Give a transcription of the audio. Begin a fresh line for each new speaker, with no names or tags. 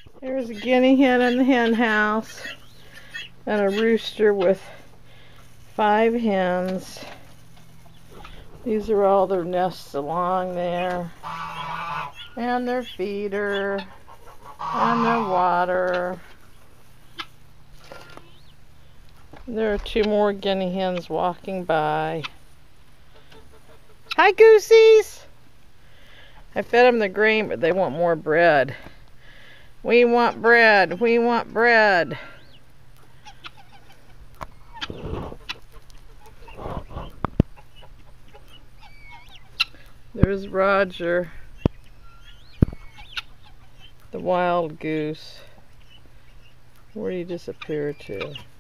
There's a guinea hen in the hen house and a rooster with 5 hens. These are all their nests along there, and their feeder, and their water. There are 2 more guinea hens walking by. Hi, goosies! I fed them the grain, but they want more bread. We want bread. We want bread. There's Roger, the wild goose. Where'd he disappear to?